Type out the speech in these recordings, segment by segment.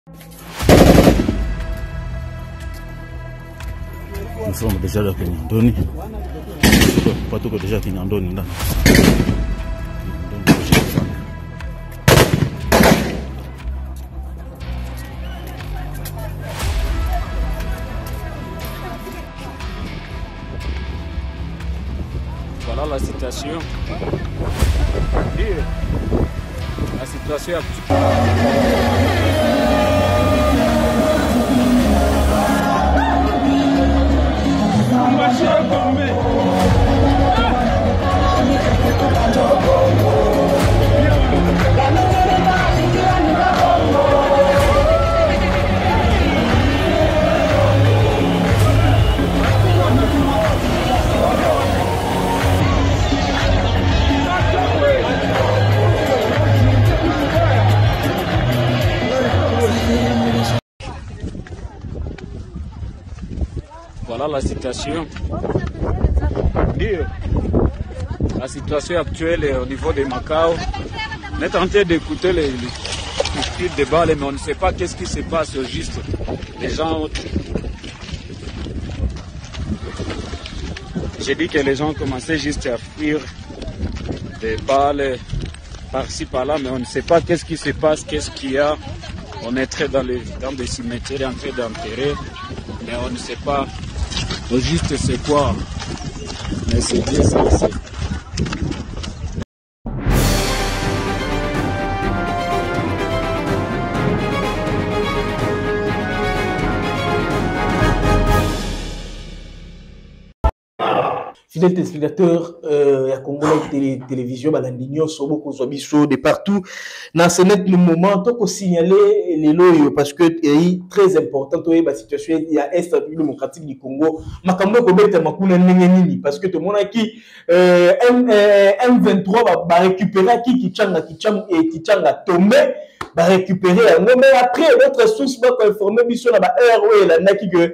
Nous sommes déjà à Kenyandoni. Pas tout déjà à Kenyandoni. Voilà la situation. La situation actuelle. Voilà la situation. La situation actuelle au niveau de Macao. On est en train d'écouter les tirs de balles, mais on ne sait pas qu'est-ce qui se passe au juste. Les gens. J'ai dit que les gens commençaient juste à fuir des balles par-ci par-là, mais on ne sait pas qu'est-ce qui se passe, qu'est-ce qu'il y a. On est très dans des cimetières en train d'enterrer, mais on ne sait pas au juste c'est quoi. Mais c'est bien ça. Fidèles téléspectateurs, ya Congo télévision, balandigno, sobo kozobiso de partout. Dans ce net moment, on signaler les lois parce que c'est très important. La situation il y a Est démocratique du Congo. Makambo kobeta makuna nini parce que tout le monde qui M23 va récupérer qui Kichanga tombé. Va récupérer mais après notre source va informer biso na ba heure où la naki que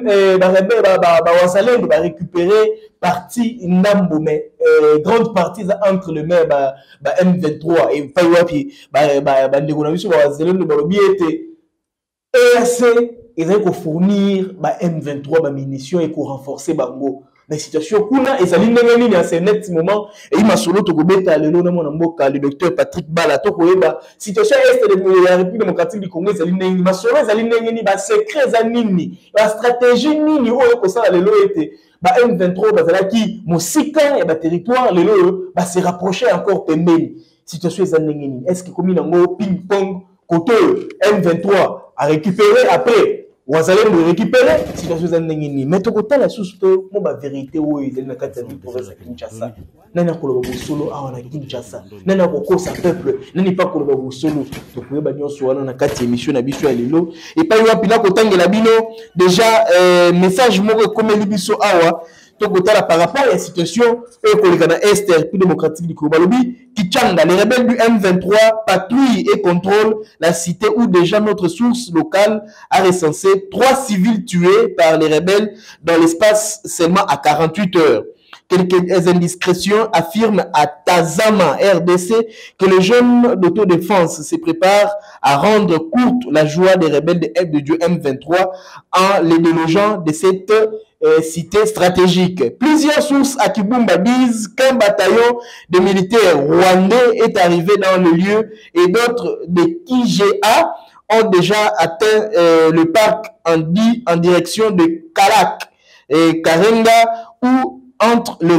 va récupérer partie ndambo mais grande partie entre le maire M23 et pas wapi ndeko na biso ba Wazalendo ba lobi était EAC ils vont fournir M23 ba munitions et pour renforcer bango. La situation kuna ezali ndenge nini à ce net moment et il m'a solo to kobeta lelo na mona mboka le docteur Patrick Bala to koyeba situation est de la République démocratique du Congo ezali ndenge ma solo ezali ndenge nini ba secret za nini ba stratégie nini oyo ko sala lelo ete ba M23 bazala ki mosika ya ba territoire lelo ba se rapprocher encore pembeni situation ezali ndenge nini est-ce que comme nango ping pong côté M23 a récupéré après Wazalendo récupérer situation za ndengini mais to kotala susu to mo ba vérité oyo ezali na kati ya province ya Kinshasa nani akoloba bosolo awa na Kinshasa nani akokosa peuple nani pa koloba bosolo to koyeba nyonso wana na kati ya émission na biso ya lelo et pa yo pila kotangela bino déjà message moko komeli biso awa to kotala par rapport à la situation économique Est République démocratique du Congo balobi Kichanga les rebelles du M23 patrouillent et contrôlent la cité où déjà notre source locale a recensé 3 civils tués par les rebelles dans l'espace seulement à 48 heures. Quelques indiscrétions affirment à Tazama, RDC, que les jeunes d'autodéfense se préparent à rendre courte la joie des rebelles du M23 en les délogeant de cette cité stratégique. Plusieurs sources à Kibumba disent qu'un bataillon de militaires rwandais est arrivé dans le lieu et d'autres de KIGA ont déjà atteint le parc en direction de Kalak et Karenga où entre le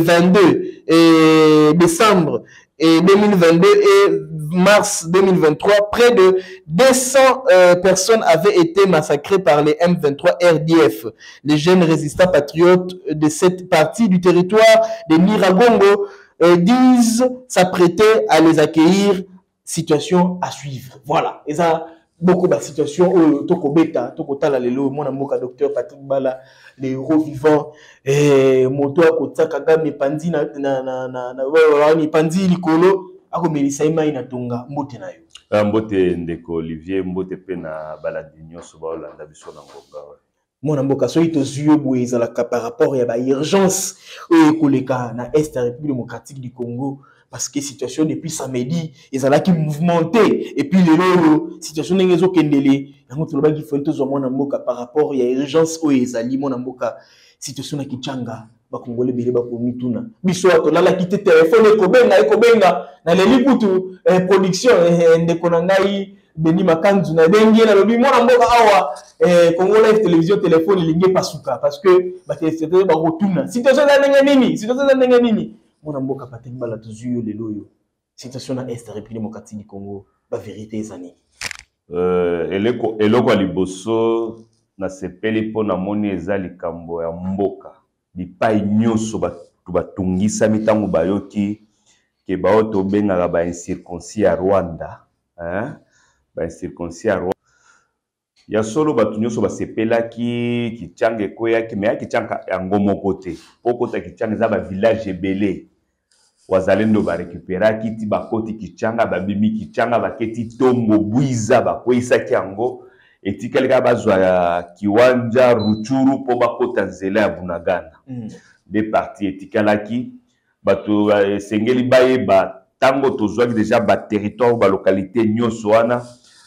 22 décembre 2022 et mars 2023, près de 200 personnes avaient été massacrées par les M23 RDF. Les jeunes résistants patriotes de cette partie du territoire de Niragongo disent s'apprêter à les accueillir. Situation à suivre. Voilà. Et ça, beaucoup de situations toko beta toko tala lelo mon amoka docteur Patrick Bala les héros vivants et moto akotaka game pandi na ni pandi likolo ako melisa imai na tonga mbote na yo mbote ndeko Olivier mbote pe na baladinyo soba olanda biso na ngomba mon amoka so ito zuyo boye ezalaka par rapport ya ba urgence koleka na Est République démocratique du Congo parce que situation depuis samedi ils allaient qui mouvementé et puis les situation n'est pas kendele yango to lobaki faut to zo na mboka par rapport ya urgence o ezali mona mboka situation na kichanga ba congolais bele ba ko mituna biso to lala kité téléphone ko benga na le likutu production ndeko na ngai Beni Makanzu na dengi na lobi mona mboka awa Congo Live télévision téléphone lingi pasuka parce que ba téléspectateur ba rotuna situation na ndenge nini mona mboka patengi bala tuzuyo lelo yo situation na est République démocratique du Congo ba vérité ezani eloko liboso na sepeli po na moni eza likambo ya mboka bipai nyonso batungisa mitango bayoki ke bao to bengaka ba incirconcis ya Rwanda ba incirconcis ya Rwanda ya solo batu nyonso basepelaki kichanga ekoyaki me ya kichanga yango moko te poko ta kichanga eza ba village ebele wazalendo ba récupéraki ti bakoti kichanga babimi kichanga baketi tombo bwiza bakwesaki yango etikalika bazwa kiwanja Ruchuru po bakota nzela ya Bunagana de parti etikalaki bato sengeli bayeba tango tozwaki déjà ba territoire ba localité nyonso wana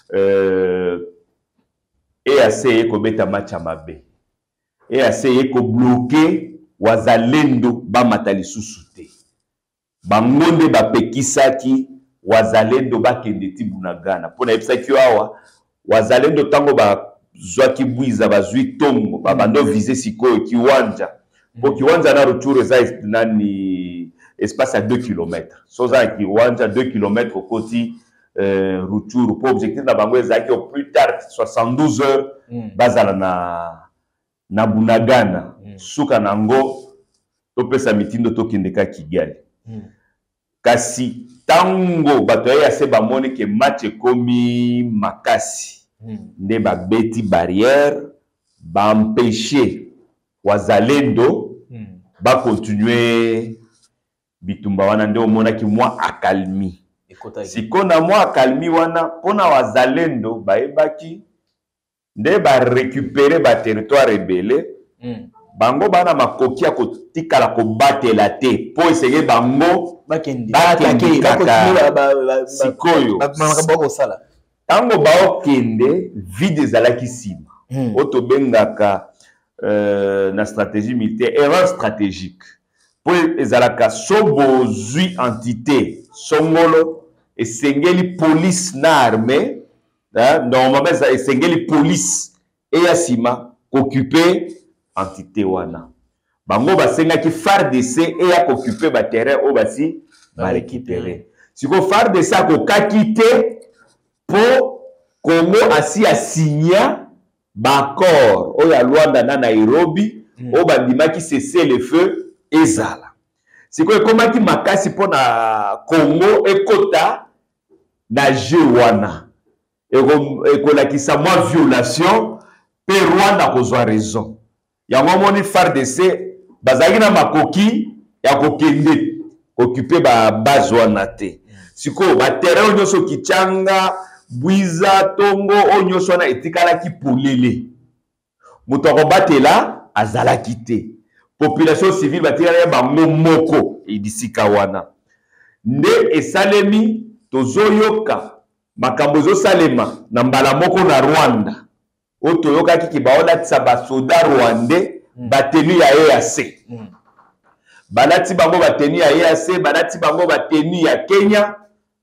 EAC ekobeta match ya mabe EAC ekobloquer wazalendo bamata lisusu te bangonde bapekisaki wazalendo bakende ti Bunagana pona yebisaki awa wazalendo tango bazwaki bwiza bazwi tombo babando viser sikoyo kiwanja po kiwanja na Ruchuru eza nani espace à 2 km soza kiwanja 2 km koti Ruchuru po objectif na bango ezaki au plus tard 72 heures bazala na Bunagana suka nango topesa mitindo tokendeka Kigali kasi tango bato ya se bamoni ke match ekomi makasi nde babeti barrière baempêcher wazalendo bakontinue bitumba wana nde omonaki mwa akalmi sikona mwa akalmi wana pona wazalendo bayebaki nde barécupérer ba territoire ebele bango bana makoki ya kotikala kobatela te po esenge bango bakende sikoyo tango baokende vide ezalaki nsima oyo tobengaka na stratégie militaire erreur stratégique po ezalaka so bozwi entité songolo esengeli police na armée normalement esengeli police eya nsima occuper entité wana bango basengaki FARDC eya occuper ba terrain o basi ba récupérer siko FARDC akokaki te po Congo asi asigna ba accord o ya Luanda na Nairobi o bandimaki cesser le feu ezala siko ekomaki makasi po na Congo ekota na jeu wana ekolakisa mwa violation pe Rwanda kozwa raison yango moni FARDC bazaki na makoki ya kokende occuper ba base wana te siko ba terrain nyonso kichanga bwiza tongo onyoso wana etikalaki polele moto akobatela azalaki te population civile batikala bango moko edisika wana nde esalemi tozoyoka makambo ezosalema na mbala moko na Rwanda oyo toyokaki ki baolatisa basoda rwandais batenu ya EAC balati bango batenu ya EAC balati bango batenu ya Kenya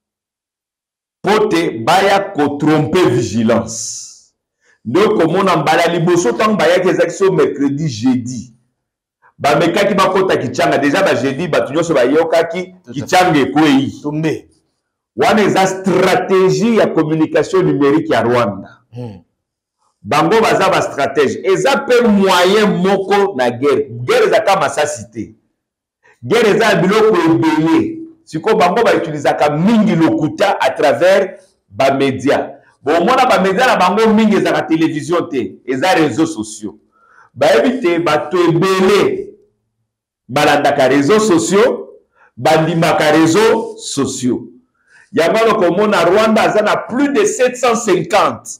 pote baya kotrompe vigilance donc komona mbala liboso tango bayaki ezaki so mercredi jeudi bamekaki bakota kichanga déjà ba jeudi batu nyonso bayokaki kichanga ekwei tombe wana eza stratégie ya communication numérique ya Rwanda bango baza ba stratège eza pe moyen moko na guerre eza kama masasi te guerre eza biloko ebele siko bango ba utilisaka mingi lokuta à travers ba média bon mona ba média na bango mingi eza télévision te eza réseaux sociaux ba ebite bato ebele balandaka réseaux sociaux bandimaka réseaux sociaux yango komona Rwanda aza na plus de 750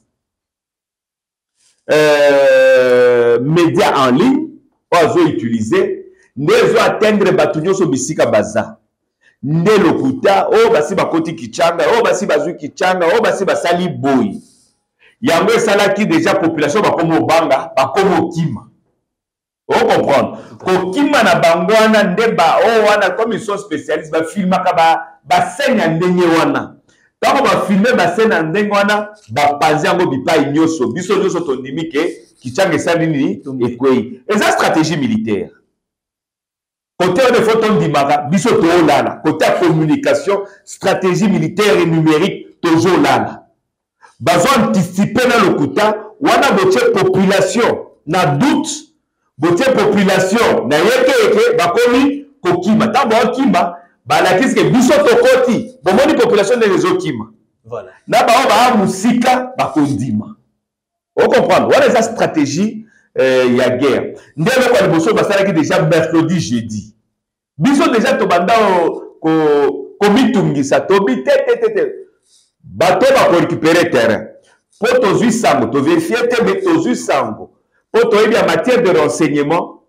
médias en ligne ozo utiliser ndezo atteindre batu nyonso bisika baza nde lokuta o basi bakoti Kichanga o basi bazwi Kichanga o basi basali boy yango esalaki déjà population bakomo banga bakomo kima o comprendre ko kima na bangwana nde ba o wana comme ils sont spécialistes ba filmaka ba scène ya ndenge wana tango ba filmer ba scène ya ndenge wana ba panzi yango bipai nyoso biso nyoso tondimi ke Kichanga esali nini ekwei eza stratégie militaire. Côté de photos d'Imara, biso to lala. Côté communication, stratégie militaire et numérique, toujours lala. Bazo anticiper dans le kuta, wana boche population, na doute, boche population, na yeke bakomi kokima. Tambo okima, la kisi ke biso to koti, bomoni population de réseau kima. Voilà. Na ba musika bakondima. On comprend. Voilà sa stratégie ya guerre. Ndelo kwa liboso basalaki déjà mercredi jeudi. Biso déjà to banda ko mitungisa to bitete bato ba ko récupérer terrain. Pour to zui sango, to vérifier te mais to zui sango. Pour to en matière de renseignement,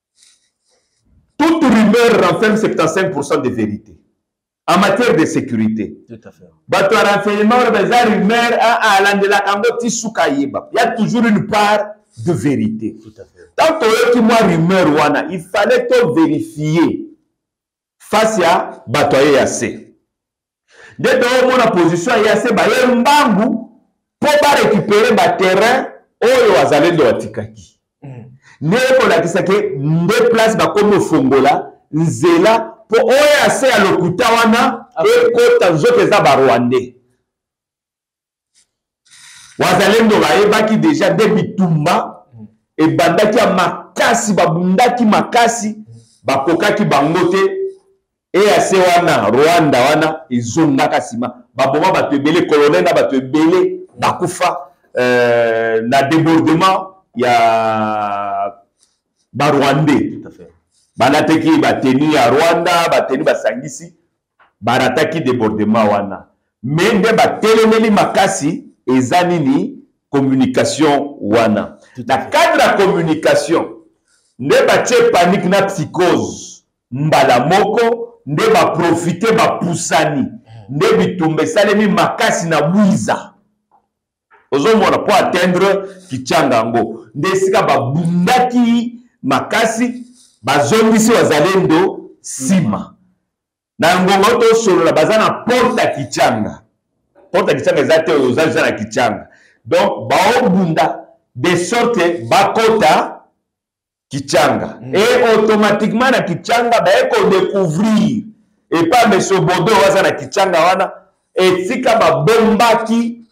toute rumeur renferme 75% de vérité. En matière de sécurité. Tout à fait. Bato renseignement, les rumeurs à l'andela kango tisuka yeba. Il y a toujours une part de vérité. Tout à fait. Tant que moi rumeur wana, il fallait to vérifier face à bato ya C. Dès que mon position ya C ba yembangu pour ba récupérer ba terrain oyo wazalendo watikaki. Ne ko la kisake nde place ba comme fongola nzela pour oyo C à lokuta wana e kota zote za ba Rwandais. Wazalendo ba yebaki déjà debitumba et bandaki ya makasi babundaki makasi bakokaki bangote et assez wana Rwanda wana izongaka sima baboma bato ebele colonel na bato ebele bakufa na débordement ya ba Rwandais. Tout à fait. Banateki bateni ya Rwanda bateni basangisi barataki débordement wana mais nde batelemeli makasi ezani ni communication wana na cadre la communication nde batie panique na psychose mbala moko nde ba profiter ba pusani nde bitumbe salemi makasi na bwiza ozomona pour atteindre Kichanga ngo nde sika babundaki makasi bazongisi wazalendo sima na ngongo to solo la bazana porta Kichanga ezate ozaza na Kichanga donc baobunda de sorte bakota Kichanga et automatiquement na Kichanga baeko découvrir et pas monsieur Bodo waza na Kichanga wana et tika ba bombaki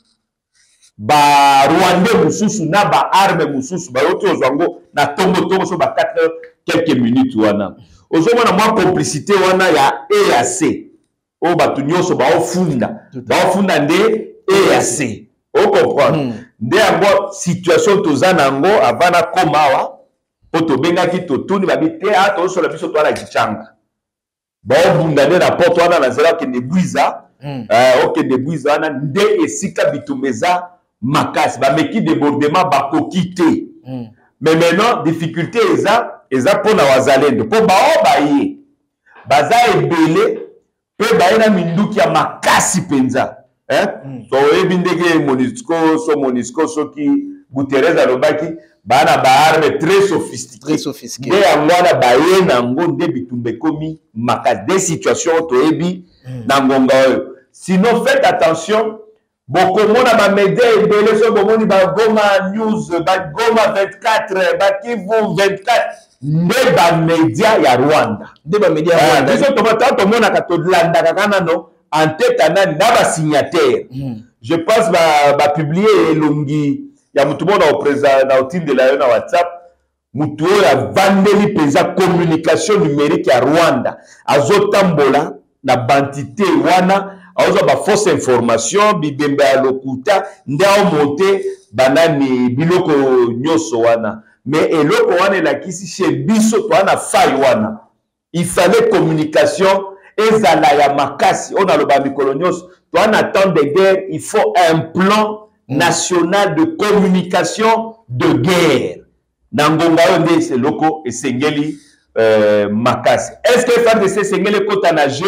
ba Rwandais mususu na ba arme mususu ba yoto ozwango na tongo so ba 4 quelques minutes wana ozomona mwa complicité wana ya EAC o batu nyonso ba ofunda nde EAC o comprendre nde yango situation tozana ngo avana komawa poto bengaki totuni babite ato so la biso to ala Kichanga ba obunda nde na porte wana na zela ke nebwiza ok nebwiza wana nde esika bitumeza makasi ba meki débordement ba kokite mais maintenant difficulté eza pona wazalendo po ba ye baza ebele pe ba ina minduki ya makasi penza so ebi ndenge Monisco soki Guterres alobaki bana ba arme très sophistiqué nde yango wana baye nango nde bitumbe komi makasi des situations toyebi na ngonga oyo sinon faites attention bokomona ba média ebele so bomoni ba Goma News ba Goma 24 ba Kivu 24 nde ba média ya Rwanda nde ba média ya Rwanda biso tomona ka tolanda kana no en tête anani na ba signataire je pense ba publier elongi ya mutu mona au président na otinde la na WhatsApp mutu ya vandeli penza communication numérique ya Rwanda azotambola na bantité wana azo ba fausse information bibembe ya lokuta nde au monter banani biloko nyoso wana mais eloko wana la kisi chez biso to wana fai wana il fallait communication ezala ya makasi on a le ba mikolo nyoso to wana temps de guerre il faut un plan national de communication de guerre nangonga onde c'est loko esengeli makasi est-ce que FARDC sengeli kota na jeu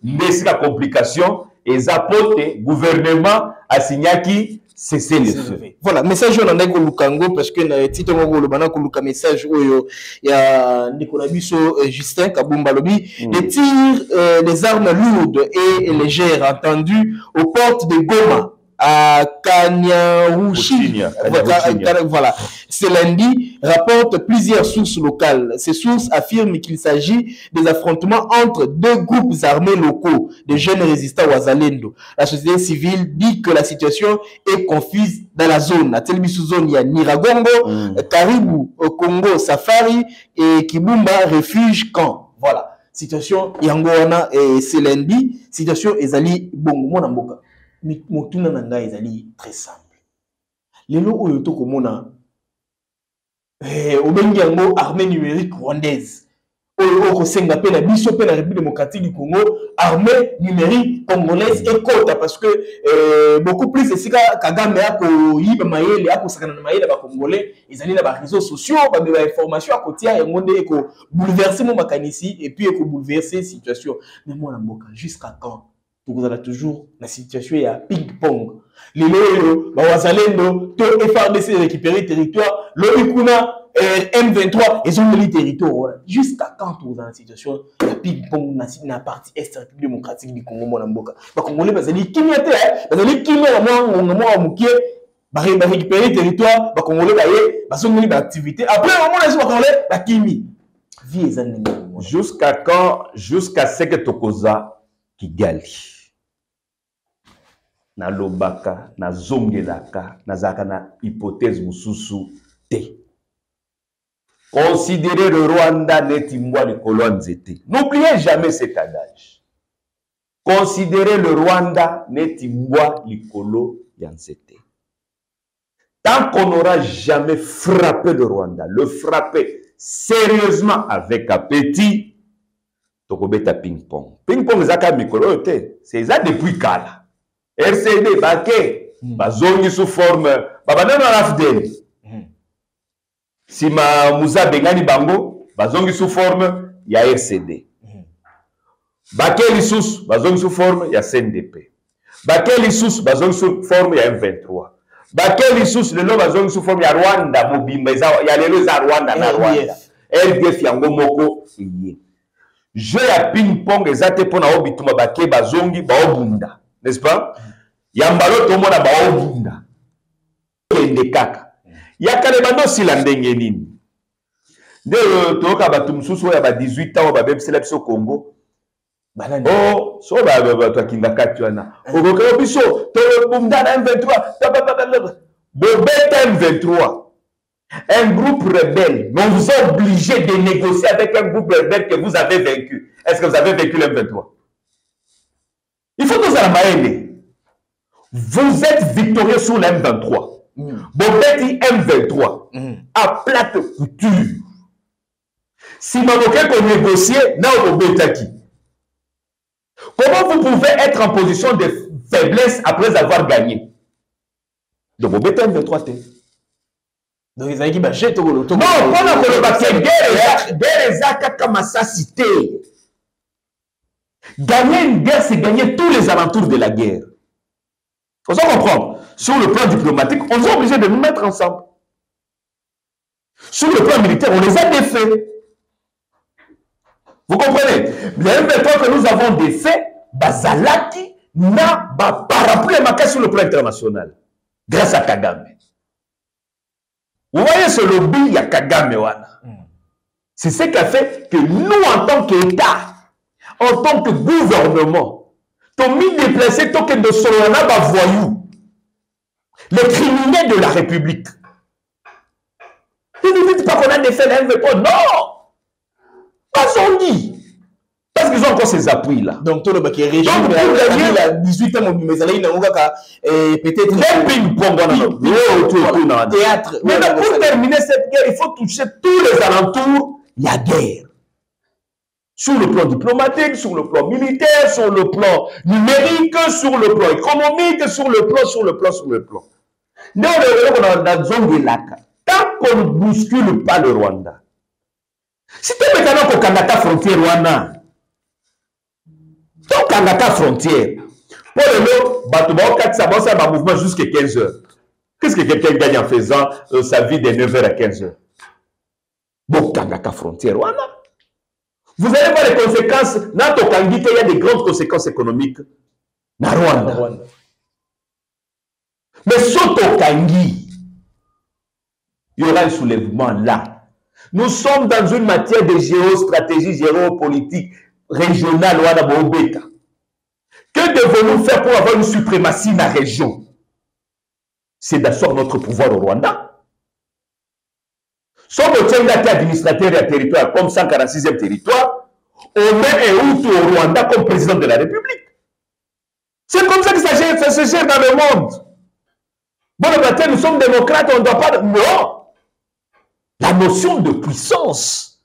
mais c'est la complication et zapote gouvernement a signé qui cesser le feu. Voilà, message on a Lukango parce que na titre ngo le bana ko luka message oyo ya Nicolas Bisso Justin Kabumba Lobi les tirs des armes lourdes et légères entendus aux portes de Goma à Kanyaruchi. Voilà. Ce lundi, rapporte plusieurs sources locales. Ces sources affirment qu'il s'agit des affrontements entre deux groupes armés locaux, des jeunes résistants Wazalendo. La société civile dit que la situation est confuse dans la zone. À Telbisu zone, il y a Niragongo, Karibu, Congo, Safari et Kibumba, refuge camp. Voilà. Situation Yangoana et ce lundi, situation Ezali Bongo Monamboka. Mais motuna nanga ezali très simple. Lelo oyo to komona obengi yango armée numérique rwandaise. Oyo ko senga pe na biso pe na République démocratique du Congo, armée numérique congolaise et kota parce que beaucoup plus esika Kagame ako yiba mayele ako sakana na mayele ba congolais, ezali na ba réseaux sociaux, ba information akotia yango nde ko bouleverser mon makanisi et puis ko bouleverser situation. Mais moi na mboka jusqu'à quand? Vous avez toujours la situation il y a ping-pong. Les loyaux, Wazalendo, tout FRDC récupérer territoire, l'Oikuna, M23, ils ont le territoire. Jusqu'à quand vous avez la situation il y a ping-pong dans la partie est République démocratique du Congo, Monamboka. Les Congolais, ils ont kimia, ils ont récupérer territoire, les Congolais, ils ont une activité. Après, ils ont la kimi. Jusqu'à quand, jusqu'à ce que Tokoza Kigali. Na lobaka, na zongelaka, na zaka na hypothèse mususu te. Considérez le Rwanda neti mwa likolo nzete. N'oubliez jamais cet adage. Considérez le Rwanda neti mwa likolo nzete. Tant qu'on n'aura jamais frappé le Rwanda, le frapper sérieusement avec appétit, tokobeta ping-pong. Ping-pong zaka mikolo te. C'est ça depuis kala. RCD, Baké, Bazongi sous forme, Babadana Rafdel. Si ma Moussa Bengani Bango, Bazongi sous forme, il y a RCD. Baké Lissous, Bazongi sous forme, il y a CNDP. Baké Lissous, Bazongi sous forme, il y a M23. Baké Lissous, le nom Bazongi sous forme, il y a Rwanda, Mobimba, il y a les lois à Rwanda, na Rwanda. RDF, Yango Moko, je à ping-pong, exactement pour na Obituma Baké, Bazongi, Baobunda. N'est-ce pas? Yambalo tomo na baobunda. Kende kaka. Yakale bando silandenge nini. Nde toka batu mususu ya ba 18 ans ba bebisela biso Congo. Balani. Oh, so ba to kinga katwana. Okoka biso to bunda na M23. Bobeta M23. Un groupe rebelle, mais on vous a obligé de négocier avec un groupe rebelle que vous avez vaincu. Est-ce que vous avez vaincu l'M23? Il faut que vous en vous êtes victorieux sur l'M23. Bobeti M23 à plate couture. Si Marocain peut négocier, non, Bobetaki. Comment vous pouvez être en position de faiblesse après avoir gagné? Donc Bobeti M23. Donc ils ont dit bah j'ai tout le non, on a que guerre comme ça cité. Gagner une guerre, c'est gagner tous les alentours de la guerre. Faut ça comprendre. Sur le plan diplomatique, on est obligé de nous mettre ensemble. Sur le plan militaire, on les a défaits. Vous comprenez? Les M23 que nous avons défaits, Bazalaki n'a pas parapluie marqué sur le plan international. Grâce à Kagame. Vous voyez ce lobby, il y a Kagame wana. C'est ce qui a fait que nous, en tant qu'État, en tant que gouvernement, t'as mis déplacé tant que de Solana voyous, les criminels de la République. Vous ne dites pas qu'on a défait la M23, non! Pas on dit. Parce qu'ils ont encore ces appuis-là. Donc, tout le monde qui est régime, il a 18 ans, mais il a peut-être. Même ping-pong, théâtre. Mais pour terminer cette guerre, il faut toucher tous les alentours. Il y a guerre. Sur le plan diplomatique, sur le plan militaire, sur le plan numérique, sur le plan économique, sur le plan. Tant qu'on ne bouscule pas le Rwanda, si tu es maintenant qu'on candidate frontière Rwanda, Tant qu'à la frontière, pour le ça va mouvement jusqu'à 15 heures. Qu'est-ce que quelqu'un gagne en faisant sa vie de 9h à 15h? Bon, Kangaka frontière, voilà. Vous allez voir les conséquences. Dans Tokangi, il y a des grandes conséquences économiques. Dans Rwanda. Mais sur Tokangi, il y aura un soulèvement là. Nous sommes dans une matière de géostratégie, géopolitique, régionale, que devons-nous faire pour avoir une suprématie dans la région? C'est d'asseoir notre pouvoir au Rwanda. Si on tient administrateur et territoire comme 146e territoire, on met un Hutu au Rwanda comme président de la République. C'est comme ça que ça se gère dans le monde. Bon, le matin, nous sommes démocrates, on ne doit pas... Non! La notion de puissance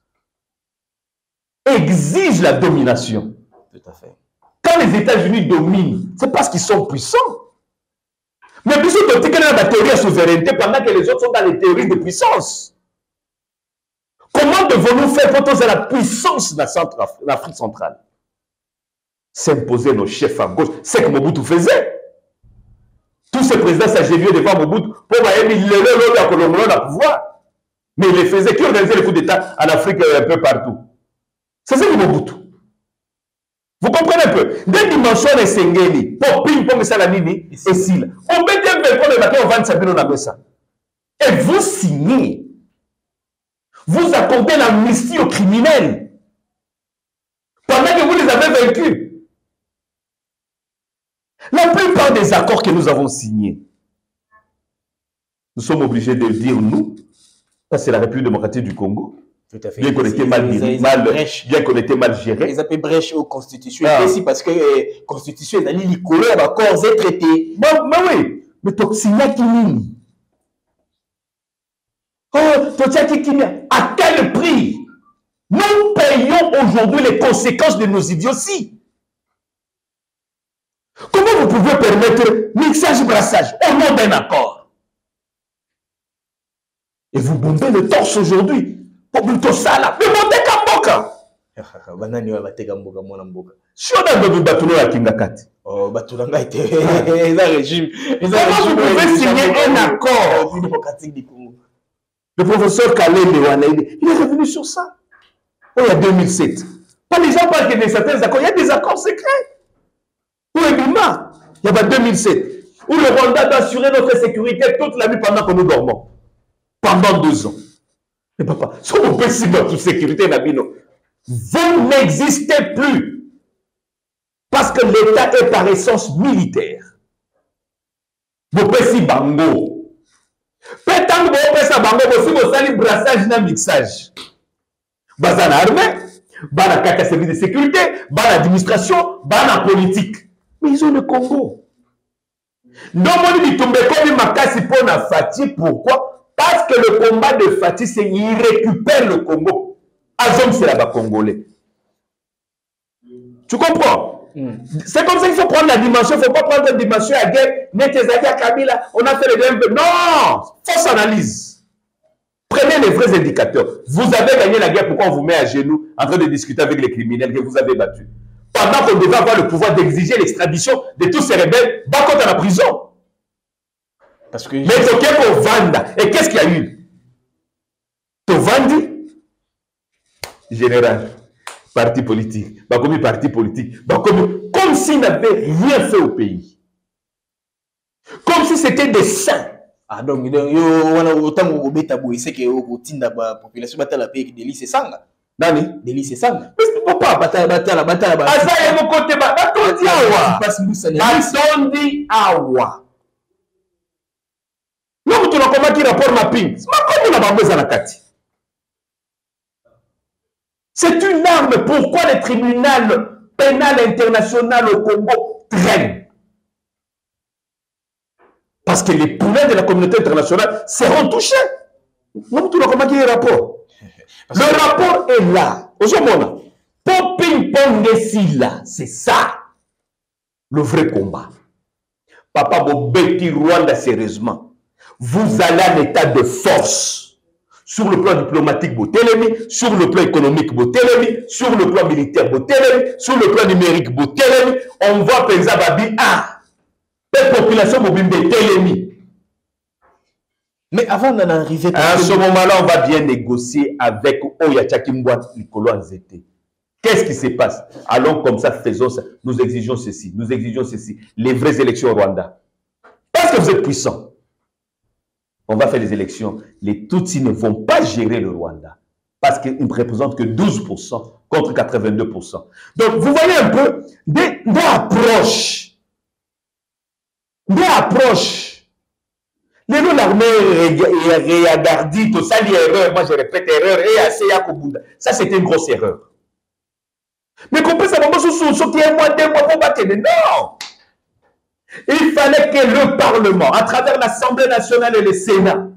exige la domination. Tout à fait. Quand les États-Unis dominent, c'est parce qu'ils sont puissants. Mais puis, surtout, il y a la théorie de souveraineté pendant que les autres sont dans les théories de puissance. Comment devons-nous faire pour toser la puissance de l'Afrique centrale? S'imposer nos chefs à gauche. C'est que Mobutu faisait. Tous ces présidents s'agenouillaient devant Mobutu pour le pouvoir. Mais il les faisait. Qui organisait les coups d'État en Afrique un peu partout? C'est ça que Mobutu. Vous comprenez un peu? Des dimensions de Sengeli, pour ping-pong, ça la nini, et si là. On met un peu pour le matin, on va nous ça. Et vous signez. Vous accordez l'amnistie aux criminels. Pendant que vous les avez vaincus. La plupart des accords que nous avons signés, nous sommes obligés de le dire nous, ça c'est la République démocratique du Congo. Tout à fait. Bien qu'on était mal géré. Ils appellent brèche aux constitutions. Ici parce que la constitution est allée licoler à corps et traité. Mais oui, mais toxinia qui à quel prix? Nous payons aujourd'hui les conséquences de nos idioties. Comment vous pouvez permettre mixage-brassage au nom d'un accord? Et vous bombez le torse aujourd'hui. Pour plutôt ça là. Mais montez Kamboka. Banani wa bateka mboka mwana mboka. Si on a besoin de batuno à Kingakati. Oh, batulanga était un régime. Comment vous pouvez signer un accord démocratique du Congo? Le professeur Kalende Wanaïde, il est revenu sur ça. Oh, il y a 2007. Pas les gens parlent qu'il y a certains accords. Il y a des accords secrets. Où est Bima? Il y a pas 2007. Où le Rwanda doit assurer notre sécurité toute la nuit pendant que nous dormons. Pendant 2 ans. Mais papa, si on peut signer notre sécurité, Nabino, vous n'existez plus. Parce que l'État est par essence militaire. Vous pouvez si bango. Pétanque, vous pouvez ça bango, vous pouvez aussi brassage et mixage. Bazana armée, bana kaka service de sécurité, bana administration, bana politique. Mais ils ont le Congo. Donc, on dit que Makasi pour na Fati, pourquoi? Parce que le combat de Fati, c'est qu'il récupère le Congo. Azom, c'est là-bas congolais. Tu comprends? C'est comme ça qu'il faut prendre la dimension. Il ne faut pas prendre la dimension à guerre. Kabila, on a fait les deux. Non! Fausse analyse. Prenez les vrais indicateurs. Vous avez gagné la guerre. Pourquoi on vous met à genoux en train de discuter avec les criminels que vous avez battus? Pendant qu'on devait avoir le pouvoir d'exiger l'extradition de tous ces rebelles, bas contre la prison. Parce que... Mais c'est OK pour Vanda. Et qu'est-ce qu'il y a eu? Tovandi, général, parti politique, comme parti politique, comme s'il n'avait rien fait au pays. Comme si c'était des saints. Ah donc, on a autant de bétabou, c'est que la population bat la paix délice et sang. Nani? Délice et sang. Mais c'est pas bataille. Asa et mon côté, batondi awa. Batondi awa. Non, tu n'as pas qui rapport mapping. C'est une arme. Pourquoi le tribunal pénal international au Congo traîne? Parce que les poulets de la communauté internationale seront touchés. Non, tu n'as pas qui rapport. Le rapport est là. Aujourd'hui, pour ping-pong ici là, c'est ça le vrai combat. Papa Bobeki Rwanda, sérieusement. Vous allez à l'état de force. sur le plan diplomatique, Botelemi, sur le plan économique, Botelemi, sur le plan militaire, Botelemi, sur le plan numérique, Botelemi. On voit Penza Babi, ah, la population Bobimbe Telemi. Mais avant d'en arriver... À ce moment-là, on va bien négocier avec Oya Tchakimbouat, Nicolas Nzete. Qu'est-ce qui se passe? Allons comme ça, faisons ça. Nous exigeons ceci, nous exigeons ceci. Les vraies élections au Rwanda. Parce que vous êtes puissants. On va faire les élections. Les Tutsis ne vont pas gérer le Rwanda. Parce qu'ils ne représentent que 12% contre 82%. Donc, vous voyez un peu des approches. Des approches. Les noms l'armée réagardi, tout ça, l'erreur. Moi, je répète erreur. Et assez Yakobunda. Ça, c'était une grosse erreur. Mais comprenez ça, ce qui est un mois, 2 mois pour battre. Non! Il fallait que le Parlement, à travers l'Assemblée nationale et le Sénat,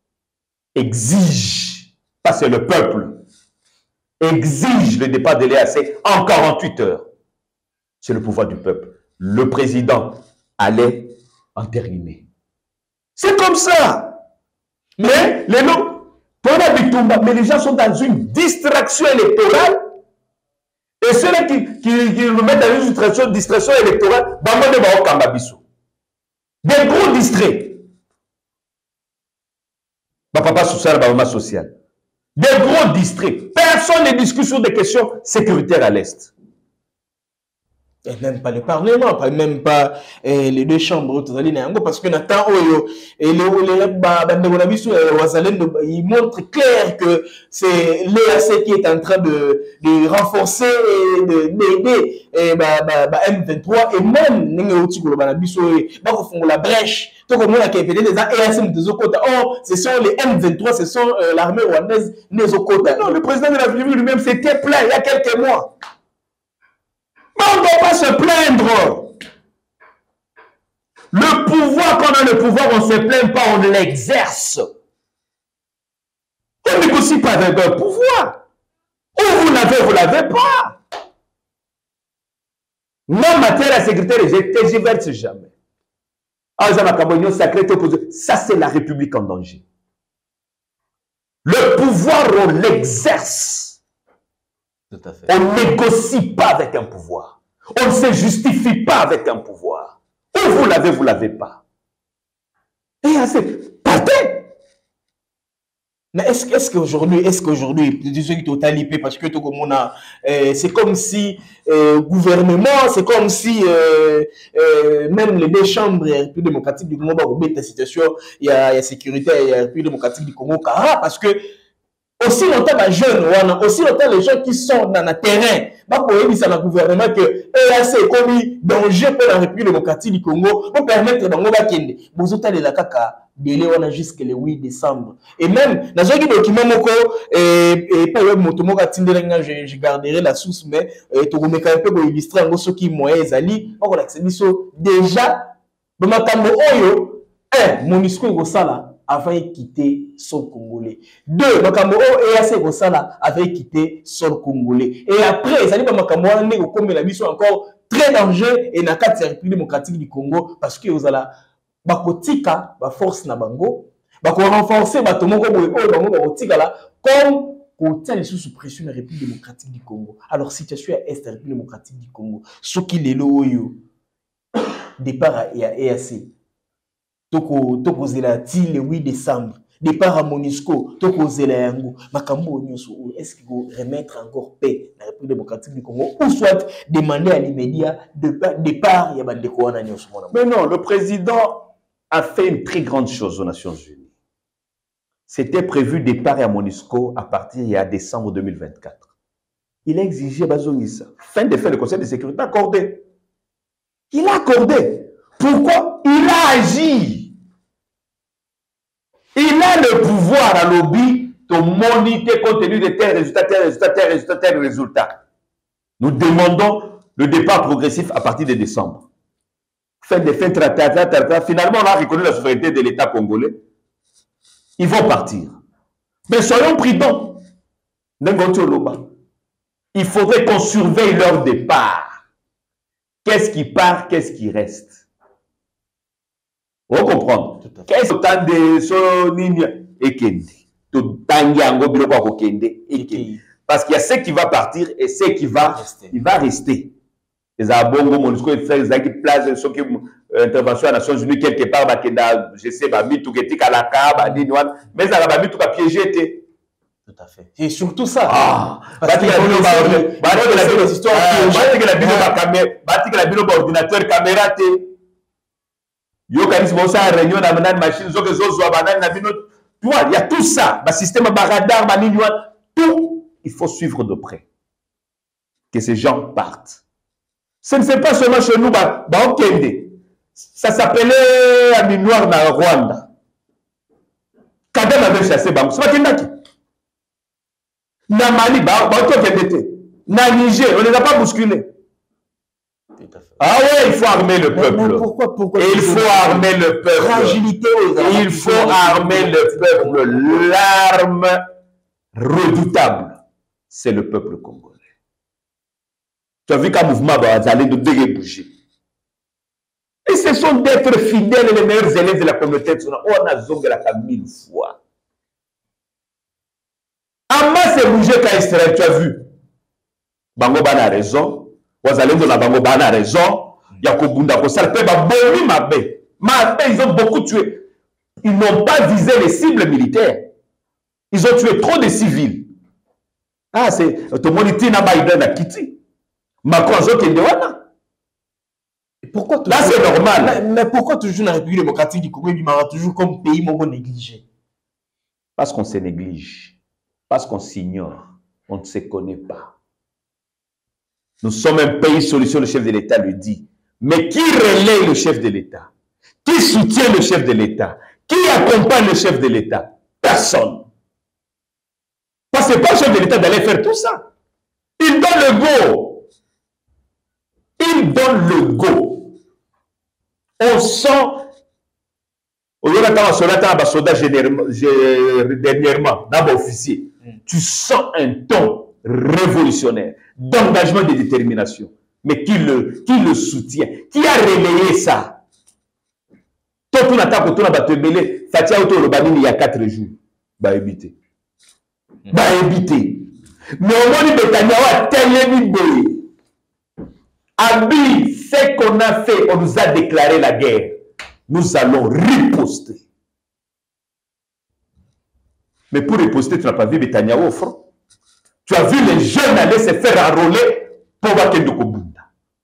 exige, parce que le peuple exige le départ de l'EAC en 48 heures. C'est le pouvoir du peuple. Le président allait entériner. C'est comme ça. Mais les gens, mais les gens sont dans une distraction électorale. Et ceux-là qui nous mettent dans une distraction électorale, des gros distraits. Papa social, maman social. Des gros distraits. Personne ne discute sur des questions sécuritaires à l'Est. Et même pas le Parlement, même pas les deux chambres, parce que Nathan Oyo et il montre clair que c'est l'EAC qui est en train de renforcer et d'aider M23 et même la brèche. Oh, ce sont les M23, ce sont l'armée rwandaise. Non, le président de la République lui-même s'était plaint il y a quelques mois. On ne doit pas se plaindre. Le pouvoir, quand on a le pouvoir, on ne se plaint pas, on l'exerce. On ne négocie pas avec un pouvoir. Ou vous l'avez, vous ne l'avez pas. Non, matière à sécurité, je ne verse jamais. Ça, c'est la République en danger. Le pouvoir, on l'exerce. Tout à fait. On ne négocie pas avec un pouvoir. On ne se justifie pas avec un pouvoir. Ou vous l'avez, vous ne l'avez pas. Et assez, partez. Mais est-ce qu'aujourd'hui, parce que c'est comme si gouvernement, c'est comme si même les deux chambres République démocratique du Congo, la situation, il y a sécurité, il y a République démocratique du Congo, parce que aussi longtemps les jeunes, aussi longtemps les gens qui sont dans le terrain, c'est le gouvernement que EAC est commis danger pour la République démocratique du Congo pour permettre d'engo bakende. Vous avez la kaka délai on a jusqu'à le 8 décembre. Et même dans un document moko et pas le motomoka tindelenga je garderai la source mais to komeka un peu pour illustrer ngo soki moyen ezali on a biso déjà dans makambo oyo MONUSCO ngosala avait quitté sol congolais. 2, Makambo EAC Gosala avait quitté sol congolais. Et après, ça dit que Makambo comme la mission encore très dangereux et na carte République démocratique du Congo parce que vous allez bakotika ba force na bango, bako renforcer ba tomoko boy bango bakotika là comme côté les sous pression la République démocratique du Congo. Alors situation à est la République démocratique du Congo, ce qui les loyo départ à EAC. Toko zela ti le 8 décembre. Départ à MONUSCO, toko zela yango. Makambo onyoso, est-ce qu'il faut remettre encore paix dans la République démocratique du Congo ou soit demander à l'immédiat départ ya bandeko wana nyoso mona. Mais non, le président a fait une très grande chose aux Nations Unies. C'était prévu départ à MONUSCO à partir de décembre 2024. Il a exigé Bazongisa. Fin le Conseil de sécurité accordé. Il a accordé. Pourquoi? Il a agi. Il a le pouvoir à lobby de moniter compte tenu de tel résultat. Nous demandons le départ progressif à partir de décembre. Finalement, on a reconnu la souveraineté de l'État congolais. Ils vont partir. Mais soyons prudents. Il faudrait qu'on surveille leur départ. Qu'est-ce qui part, qu'est-ce qui reste? Vous comprenez? Qu'est-ce que de Sonine et Kendi? tout tangiango biloko à kokende et parce qu'il y a ce qui va partir et ce qui va rester. Les abongos MONUSCO et faire des places sur qui intervention des Nations Unies quelque part je sais pas mi tout que tika la caba mais ça va mi tout piéger. Tout à fait. Et surtout ça. Ah, parce que la ordinateur caméra te. Yo kanis bon ça réunion na banane machine zo que zo zo banane na bino. Tu vois, il y a tout ça, ba système ba radar ba ligne tout, il faut suivre de près que ces gens partent. Ce ne fait pas seulement chez nous ba okende. Ça s'appelait à Noir na Rwanda. Kadam avait chassé bango. C'est pas kendaki. Na Mali, na Niger, on ne les a pas bousculés. Ah ouais, il faut armer le peuple. Pourquoi il faut armer le peuple. Fragilité il faut armer le peuple. L'arme redoutable, c'est le peuple congolais. Tu as vu qu'un mouvement va aller de bouger. Et ce sont d'être fidèles les meilleurs élèves de la communauté. On a zongé la 1000 fois. Amma s'est bougé quand Israël, tu as vu. Bango Bana a raison. Wazalendo na Bango Bana a raison. Yakobunda Kosalpe, Boni Mabé. Mabé, ils ont beaucoup tué. Ils n'ont pas visé les cibles militaires. Ils ont tué trop de civils. Ah, c'est. Tomoniti na Biden à Kiti. Macron Zokendewana. Pourquoi là, c'est normal. Mais pourquoi toujours la République démocratique du Congo est toujours comme pays négligé? Parce qu'on se néglige. Parce qu'on s'ignore, on ne se connaît pas. Nous sommes un pays solution, le chef de l'État le dit. Mais qui relaie le chef de l'État? Qui soutient le chef de l'État? Qui accompagne le chef de l'État? Personne. Parce que ce n'est pas le chef de l'État d'aller faire tout ça. Il donne le go. Il donne le go. On sent... Dernièrement, dans officier, tu sens un ton révolutionnaire, d'engagement et de détermination. Mais qui le soutient? Qui a relayé ça? Toi, tu n'attends que tu n'as pas te mêler. Fatia Auto Robanini il y a 4 jours. Bah, éviter. Bah, éviter. Mais au moins, Netanyahu a tellement boy. Abi, ce qu'on a fait, on nous a déclaré la guerre. Nous allons riposter. Mais pour riposter, tu n'as pas vu Netanyahu au front. Tu as vu les jeunes aller se faire enrôler pour Wakendo Kobunda.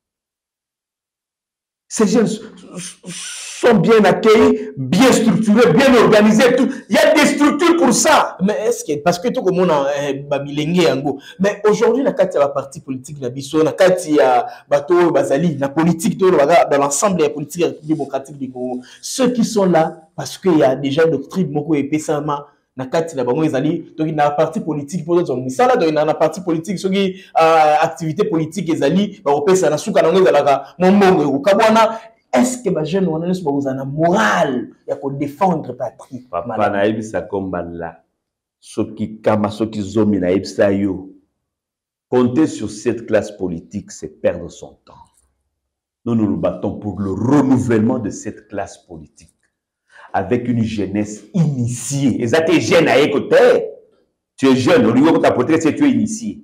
Ces jeunes sont bien accueillis, bien structurés, bien organisés. Tout. Il y a des structures pour ça. Mais est-ce que, parce que tout le monde a babilengé en go. Mais aujourd'hui, la carte la partie politique, la biso, la carte il y a bateau, bazali, la politique, dans l'ensemble des politiques démocratiques du Congo. Ceux qui sont là, parce qu'il y a déjà doctrine, beaucoup épais, ça m'a. Nakati na bango ezali donc na parti politique pour d'autres misala donc na parti politique soki activité politique ezali ba opesa na suka na ngo ezalaka mombongo kabwana est-ce que ba jeune wana neso ba uzana moral ya ko défendre patrie papa na ibisa kombala soki kama soki zomi na ibisa yo compter sur cette classe politique c'est perdre son temps. Nous nous battons pour le renouvellement de cette classe politique avec une jeunesse initiée. Et ça, tu es jeune à écouter. Tu es jeune, au lieu de t'apporter, c'est tu es initié.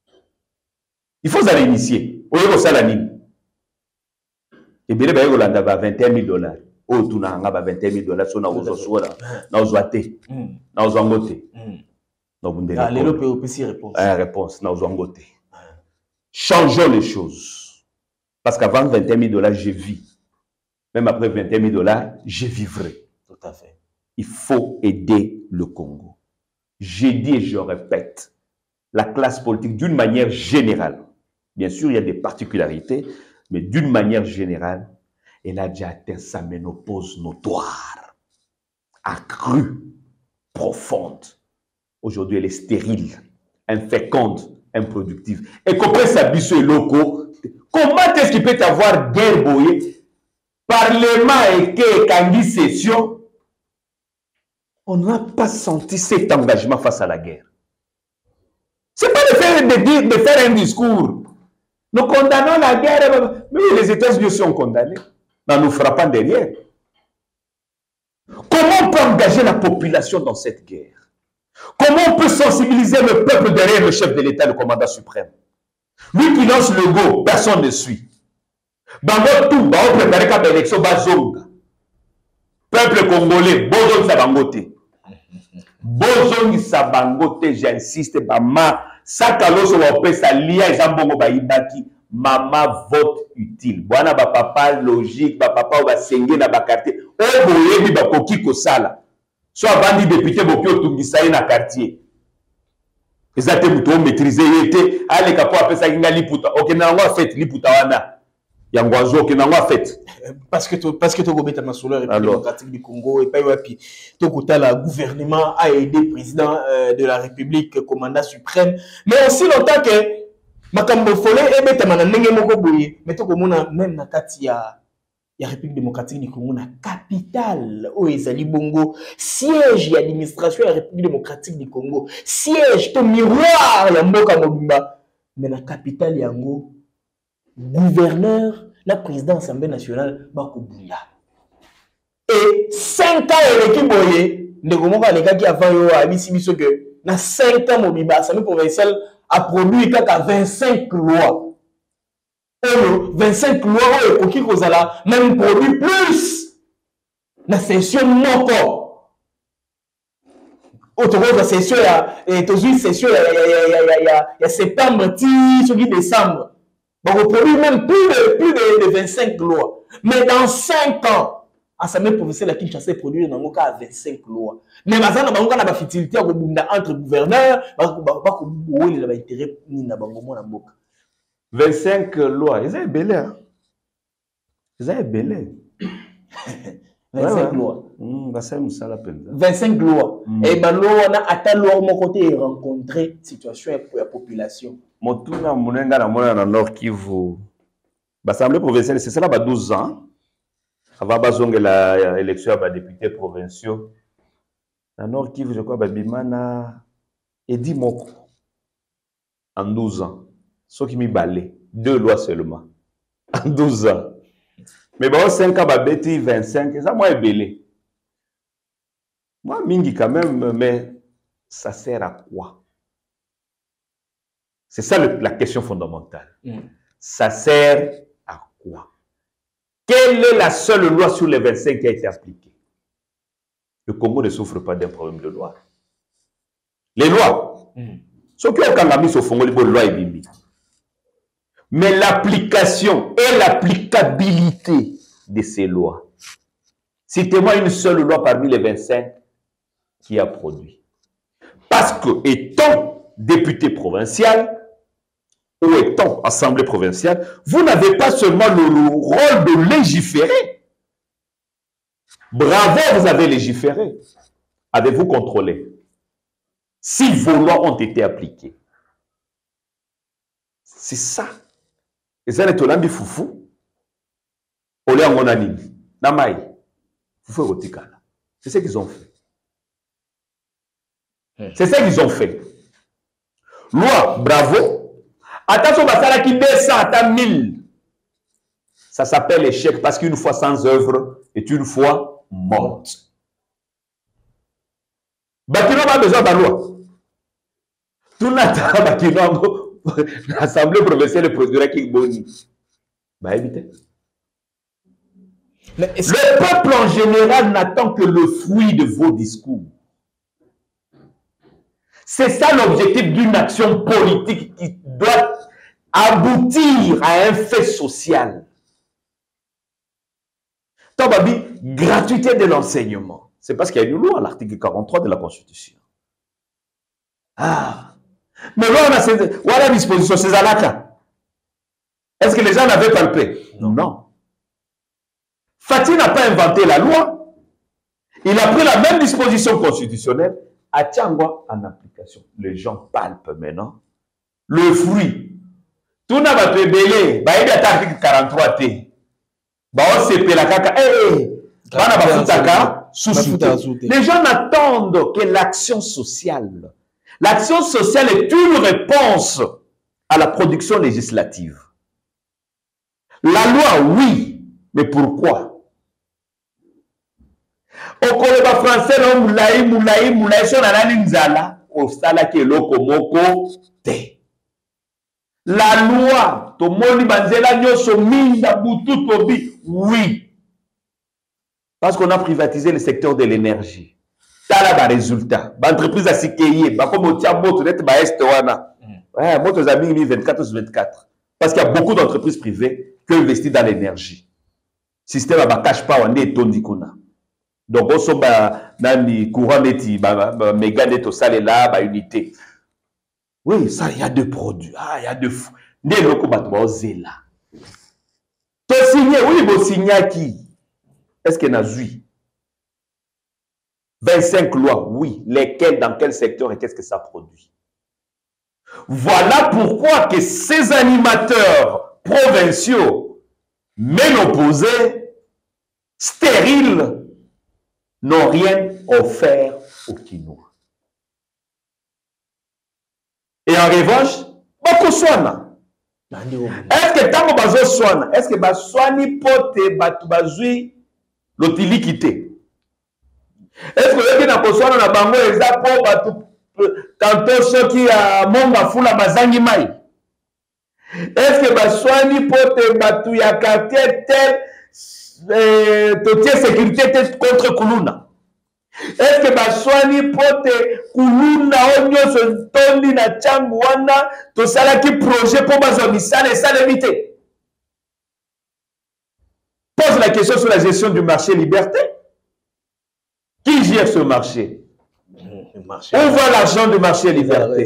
Il faut aller initier. Au lieu de ça, la ligne. Et bien, il y a $21 000. Oh, tu n'as pas $21 000. So, na uzosuela, na uzoate, na uzangote. Na lelo pe opesi réponse. Réponse, na uzangote. Changeons les choses. Parce qu'avant $21 000, je vis. Même après $21 000, je vivrai. Tout à fait. Il faut aider le Congo. J'ai dit et je répète, la classe politique d'une manière générale, bien sûr il y a des particularités, mais d'une manière générale, elle a déjà atteint sa ménopause notoire, accrue, profonde. Aujourd'hui elle est stérile, inféconde, improductive. Et comment ça bisse locaux? Comment est-ce qu'il peut y avoir guerre boyée? Parlement et que Kangi session, on n'a pas senti cet engagement face à la guerre. Ce n'est pas de faire un discours. Nous condamnons la guerre, mais les États-Unis sont condamnés, en nous frappant derrière. Comment on peut engager la population dans cette guerre? Comment on peut sensibiliser le peuple derrière le chef de l'État, le commandant suprême? Lui qui lance le go, personne ne suit. Bango tout, bango préparé comme élection, bazonga. Peuple congolais, bozong sa bangote. Bozong sa bangote, j'insiste, bama, sakalo so wapé sa lia, ezambongo ba ibaki, mama vote utile. Bwana ba papa logique, ba papa ba senge na ba quartier. O boyebi ba koki ko sala. So abandi député boki otungisa na quartier. Ezate muto maîtriser yete, ale kapo apesa kinga liputa. OK na ngwa fait liputa wana. Yangwazo OK na ngwa fait. Parce que tu gobeta masouleur République démocratique du Congo et pas wapi. To kota la gouvernement a aidé le président de la République commandant suprême, mais aussi longtemps que makambo folé et beta mana ndenge moko boye, mais to komona même na kati ya République démocratique du Congo na capitale o ezali bongo siège ya administration ya République démocratique du Congo, siège to miroir ya mboka mobimba, mais na capitale yango gouverneur la président de l'Assemblée nationale Bakobunda. Et 5 ans l'équipe boye de Gomoko Alekaki avant yo abisi biso que na 5 ans Mobiba l'Assemblée provinciale a produit 25 lois. 25 lois et koki kozala même produit plus na session moko. Autour de session et toujours session ya septembre ti soki décembre. On produit même plus de 25 lois. Mais dans 5 ans, l'Assemblée provinciale de Kinshasa produit 25 lois. Mais maintenant, on a une facilité entre gouverneurs, on a intérêt 25 lois. Ils ont belé. Ils ont belé. 25 lois. 25 lois. Et ben là, on a atteint leur côté rencontrer situation pour la population. Motuna Munenga na mona na Nord Kivu. L'Assemblée provinciale, c'est ça là, 12 ans. Avant bazonge la élection à députés provinciaux. Na Nord Kivu, je crois, Bimana Edi Moko. En 12 ans. Ce qui m'y balait. 2 lois seulement. En 12 ans. Mais bon, 5 ans, Babeti 25, ça moi est belé. Moi, Mingi quand même, mais ça sert à quoi? C'est ça la question fondamentale. Ça sert à quoi? Quelle est la seule loi sur les 25 qui a été appliquée? Le Congo ne souffre pas d'un problème de loi. Les lois. Ce qui ont mis au fond, les lois et bimbi. Mais l'application et l'applicabilité de ces lois. Citez-moi une seule loi parmi les 25 qui a produit. Parce que, étant député provincial, ou étant assemblée provinciale, vous n'avez pas seulement le rôle de légiférer. Bravo, vous avez légiféré. Avez-vous contrôlé si vos lois ont été appliquées? C'est ça. Et ça, c'est Tolandi Foufou. Olé Angonanini. Namaï. Foufou Rotikala. C'est ce qu'ils ont fait. C'est ça qu'ils ont fait. Loi, bravo. Attention, qui 200 à 1000. Ça s'appelle échec parce qu'une fois sans œuvre est une fois morte. Bakino a besoin de la loi. Tout l'attention, Bakino, l'Assemblée provinciale produira qui boni. Bah évitez. Le peuple en général n'attend que le fruit de vos discours. C'est ça l'objectif d'une action politique qui doit aboutir à un fait social. Tababi, gratuité de l'enseignement. C'est parce qu'il y a une loi, l'article 43 de la Constitution. Ah, mais là, on a la disposition, c'est Zalaka. Est-ce que les gens l'avaient palpé? Non. Fatih n'a pas inventé la loi. Il a pris la même disposition constitutionnelle à Tchangwa en application. Les gens palpent maintenant. Le fruit. Tout n'a pas pu belé. Bah, il y a l'article 43 T. Bah, on s'est fait la caca. Les gens attendent que l'action sociale. L'action sociale est une réponse à la production législative. La loi, oui. Mais pourquoi? okoloba français na moulayi so na nani nzala osalaki eloko moko te. La loi tomoni banzela nyonso minda butu tobi oui parce qu'on a privatisé le secteur de l'énergie. Tala ba résultat ba entreprise a sikeye ba comme otia moto net ba est wana ouais moto za mingi 24 sur 24 parce qu'il y a beaucoup d'entreprises privées qui investissent dans l'énergie. Système ba cash power ndé tondi kuna. Donc on so ba nani courant neti ba méga net au salela ba unité. Oui, ça il y a deux produits. Ah, il y a deux fous. Ndé loko ba to zela. To signé oui bo signaki. Est-ce qu'il y en a 25 lois, oui. Lesquelles, dans quel secteur et qu'est-ce que ça produit? Voilà pourquoi que ces animateurs provinciaux, ménopausés, stériles, n'ont rien offert aux Kinois. Et en revanche, beaucoup soignent. Est-ce que tant que soignent, est-ce que soignent pote batubazui l'utilikité? Est-ce que na koswana na bango eza po batu tantôt soki ya monga fula bazangi mai? Est-ce que baswani pote batu ya quartier tel totie sécurité contre kuluna? Est-ce que baswani pote kuluna onyo so tondi na changu wana to salaki projet pour bazoni sale et sale éviter? Pose la question sur la gestion du marché liberté. Qui gère ce marché? Où va l'argent du marché liberté?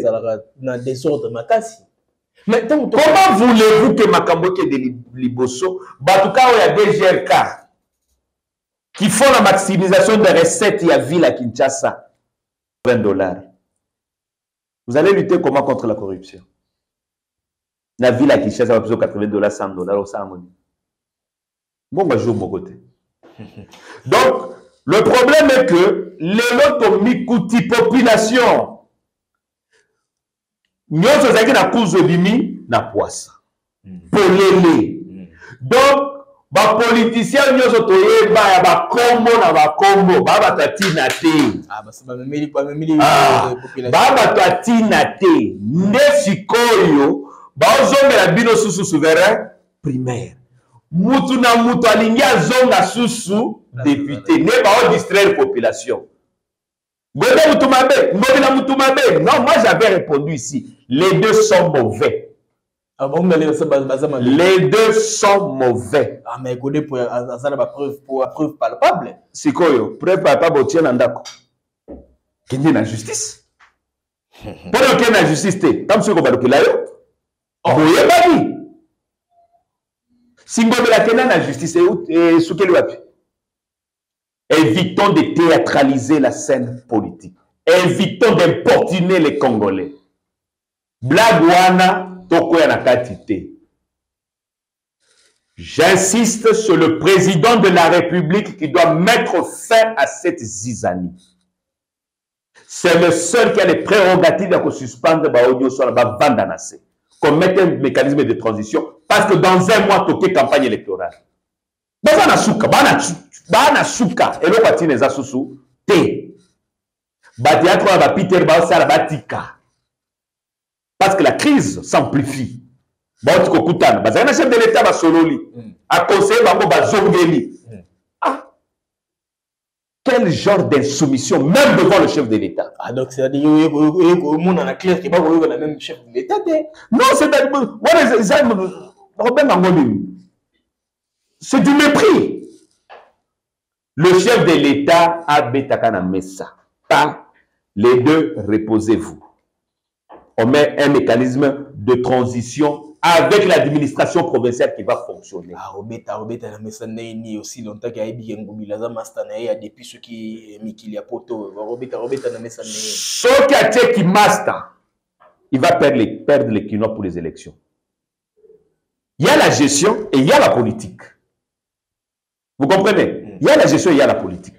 Mais comment voulez-vous que Makamboke de Liboso, Batuka ou ya DGRK, qui font la maximisation des recettes, il y a ville à Kinshasa, $20. Vous allez lutter comment contre la corruption? La ville à Kinshasa va plutôt $80, $100 au Sangoni. Bon, moi, je joue mon côté. Donc, le problème est que l'automikuti population, nous sommes na kuzo limi na poisse. Polele. Donc, ba politiciens nous sommes toye ba ba kombo na ba kombo ba ba tatina te. Ah ba ba memeli population. Ba ba tatina te. Ndesikoyo ba ozongela bino susu souverain primaire. Mutu na mutu alingi azonga susu député ne pas distraire la population. Non, moi j'avais répondu ici. Les deux sont mauvais. Les deux sont mauvais. Ah, mais écoutez, pour preuve palpable. C'est quoi, preuve palpable, tient en d'accord. Qui n'est la justice? Pour qu'il y ait la justice, comme ce qu'on va le là, oh, il y a pas dit. Si on a la justice, et ce qu'elle a fait. Évitons de théâtraliser la scène politique. Évitons d'importuner les Congolais. Blagwana, tokoya na katite. J'insiste sur le président de la République qui doit mettre fin à cette zizanie. C'est le seul qui a les prérogatives à suspendre Baodio sur la Vandanase. Qu'on mette un mécanisme de transition parce que dans un mois, toqué campagne électorale. Bana suka elo kwati neza susu te batia kwa ba Peter ba sala batika parce que la crise s'amplifie ba tiko kutana ba zana chef de l'état ba sololi a conseiller bango ba zongeli ah quel genre d'insoumission même devant le chef de l'état. Ah donc c'est à dire on a clair qui pas le même chef de l'état. Non c'est c'est du mépris. Le chef de l'État a Betakana Messa. Pas les deux, reposez-vous. On met un mécanisme de transition avec l'administration provinciale qui va fonctionner. Ah, Robeta na Messa n'est aussi longtemps qu'il y a eu Ngoumilaza Mastana, il y a depuis ceux qui Mikilia Poto. Robeta na Messa n'est. Ceux qui a qui Masta, il va perdre les Kinois pour les élections. Il y a la gestion et il y a la politique. Vous comprenez? Il y a la gestion et il y a la politique.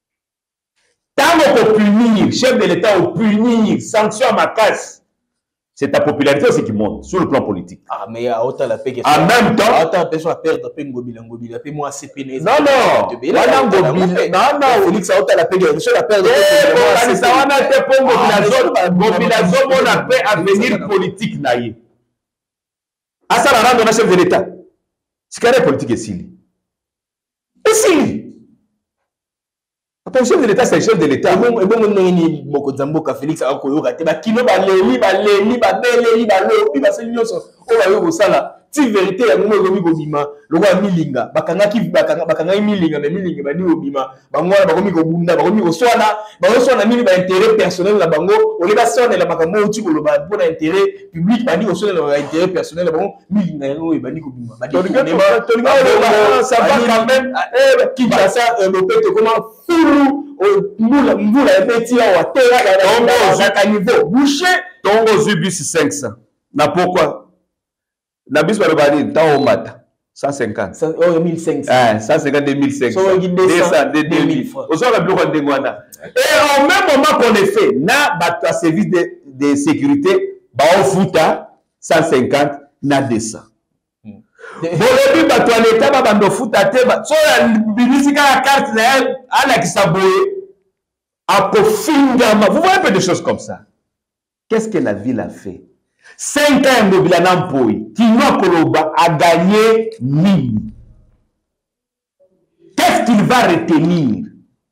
Tant qu'on punir, chef de l'État, on punir, sanction à ma casse. C'est ta popularité aussi qui monte sur le plan politique. Ah, mais à autant la paix. En même temps, autant personne à perdre, paix ngobila, paix moi CPN. Non, non. Non, Félix, à autant la paix, personne à perdre. Ça on a été pour mobilisation pour la paix à venir politique naïe. À ça la rendre chef de l'État. C'est carré politique et si. Et si. Le chef de l'État, c'est le chef de l'État. Et bon, ni Mokozamboka Félix a koyoka te ba kino ba leli ba beleli ba lobi ba seli nyonso o ba yo sala ti vérité ya ngomo ngomi bobima lokwa milinga bakanga milinga mais milinga ba ni obima bangwana ba komi ko bunda ba komi ko swana mini ba intérêt personnel la bango o le ba sona la makambo uti ko loba pour intérêt public ba ni ko sona la intérêt personnel la bango milinga yo ba ni ko bima ba ça va quand même qui va ça le pète comment fulu Mboula epeti awa terra à niveau boucher tongo zubis 500 na pourquoi na bis ba bani ta o mata 150 oh 1500 150 2500 so 200 2000 francs au la bloc de Ngwanda et au même moment qu'on est fait na ba service de sécurité ba o futa 150 na 200 bolobi bato ya leta babando futa te so ya binisika ya carte na ye alakisa boye akofingama. Vous voyez un peu de choses comme ça. Qu'est-ce que la ville a fait? 5 ans Ngobila Nampoy, Kino Koloba a gagné 1000. Qu'est-ce qu'il va retenir?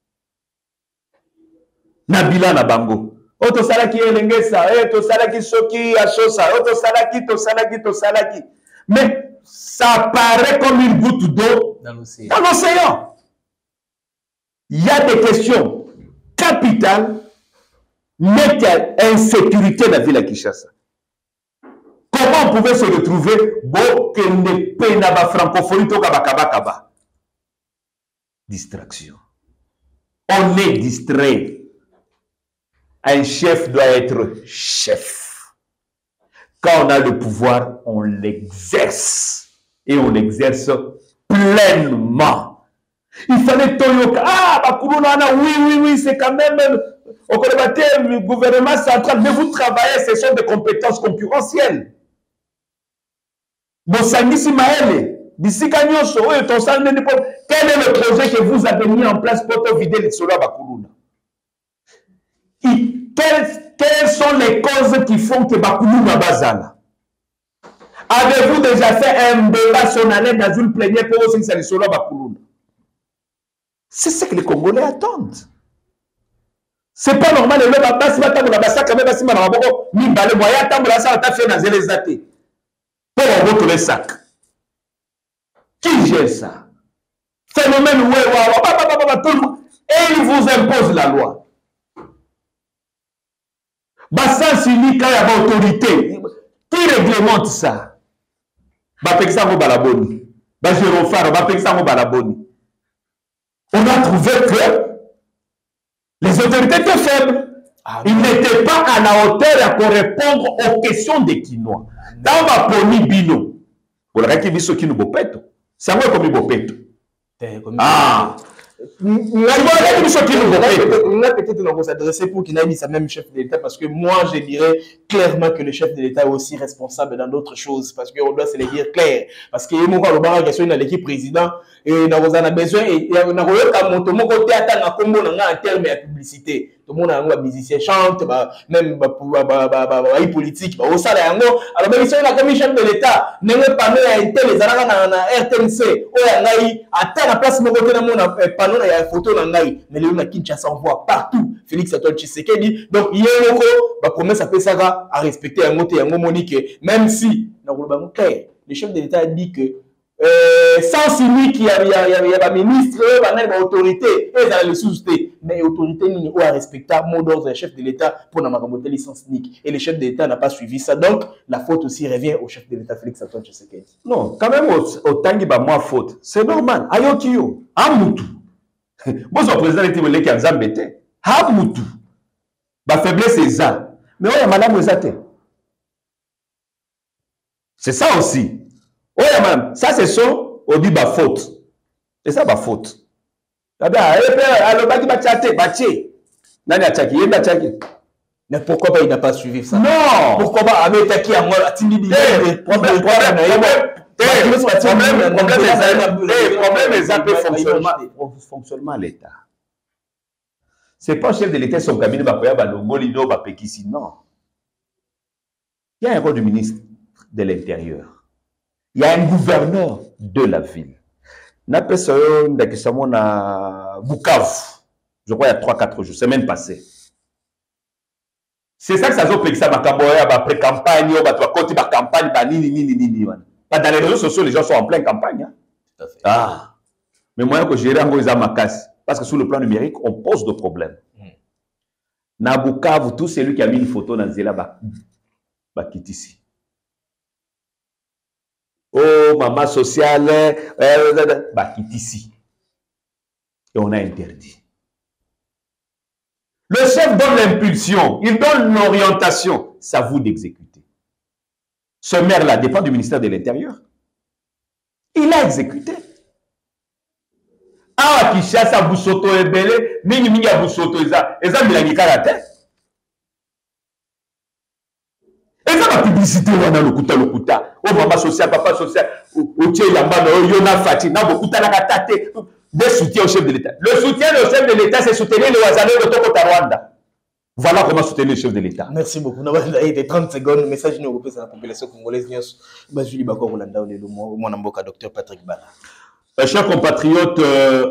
Nabila Nabango. Oto salaki elengesa, to salaki soki achosa, oto salaki. Mais ça paraît comme une goutte d'eau dans l'océan. Il y a des questions capitales, mais il y a insécurité dans la ville de Kinshasa. Comment on pouvait se retrouver bon que ne paye na ba francophonie to kaba? Distraction. On est distrait. Un chef doit être chef. Quand on a le pouvoir, on l'exerce. Et on l'exerce pleinement. Il fallait Toyoka. Ah, Bakuluna, oui, c'est quand même au le gouvernement central. Mais vous travaillez, ce sont des compétences concurrentielles. Bosangisi Maele, Bissika Nyosho, quel est le projet que vous avez mis en place pour te vider les sols à Bakuluna? Quelles sont les causes qui font que Bakuluna Bazala? Avez-vous déjà fait un débat solennel dans une plénière pour aussi que les sols à Bakuluna? C'est ce que les Congolais attendent. C'est pas normal. Le bas si matin la bassa quand même si mana boko mi balé moya tambola ça ta fait dans les athées. Pour votre les sacs. Qui gère ça? Phénomène tout le monde et il vous impose la loi. Bassa unique à l'autorité. Qui réglemente ça? Ba peksa mo balaboni. Ba Jérofaro ba peksa mo balaboni. On a trouvé que les autorités étaient faibles. Ils n'étaient pas à la hauteur pour répondre aux questions des Kinois. Dans ma poni bino, pour le qui biso kino bopeto, c'est moi comme bopeto. Ah, on a peut-être s'adresser pour qu'il ait dit ça même chef de l'État parce que moi je dirais clairement que le chef de l'État est aussi responsable dans d'autres choses parce qu'on doit se le dire clair parce que moi quand le barrage question dans l'équipe président et on a besoin et on a reçu mon côté attendre à Congo en termes de publicité tout le monde a un musicien chante même politique au salaire alors même si on a comme chef de l'État n'est pas né à les arabes na RTNC ou yangai attend la place mon côté dans mon panneau il y a photo dans ngai mais le na Kinshasa on voit partout Félix Antoine Tshisekedi donc il y a une promesse à Pesara à respecter un côté un monique même si le chef de l'État a dit que sans signer qu'il y a un ministre, une autorité, et ça les sous-té. Mais l'autorité n'est pas respecter mot d'ordre du chef de l'État pour n'avoir licence nique. Et le chef de l'État n'a pas suivi ça. Donc, la faute aussi revient au chef de l'État, Félix Antoine Tshisekedi. Non, quand même, au tangi ba moi faute. C'est normal. Ayokiyo, Amutu. Moi, je président de l'État qui a zambete. Amutu. Ba faiblesse c'est ça. Mais ouais, madame Wezate. C'est ça aussi. Oui, madame, ça c'est son, on dit ma faute. C'est ça ma faute. Alors, baki ba tchate, baché. Nani a tchaki, yenda tchaki. Mais pourquoi pas il n'a pas suivi ça? Non. Pourquoi pas avec qui à moi Le problème est un peu fonctionnement à l'État. C'est pas chef de l'État, son cabinet va faire Balongolino, va Pekissi, non. Il y a un rôle du ministre de l'Intérieur. Il y a un gouverneur de la ville. N'a pas ça na Bukavu. Je crois il y a 3-4 jours, semaine passée. C'est ça que ça veut dire que ça va après campagne, on va côté ma campagne, dans les réseaux sociaux, les gens sont en pleine campagne. Hein. Tout à fait. Ah. Mais moi, que gérer en ma casse. Parce que sur le plan numérique, on pose de problèmes. Na Bukavu, tout celui qui a mis une photo dans Zela va quitter ici. Oh, maman sociale, va quitter ici. Et on a interdit. Le chef donne l'impulsion, il donne l'orientation. C'est à vous d'exécuter. Ce maire-là dépend du ministère de l'Intérieur. Il a exécuté. Ah, Kishasa, Boussoto et Belé, Mingi a Boussoto, Eza Milangi Karate. Eza la publicité, on a le kuta. Oh, maman social, papa social, Oche Yamba, Yona Fati, Nabokuta Nakatate. Des soutiens au chef de l'État. Le soutien au chef de l'État, c'est soutenir les Wazalais de Toko Rwanda. Voilà comment soutenir le chef de l'État. Merci beaucoup. Nous avons des 30 secondes. Message nous repose à la population congolaise. Julie Bakor Rolanda, mon amboka, docteur Patrick Bala. Chers compatriotes,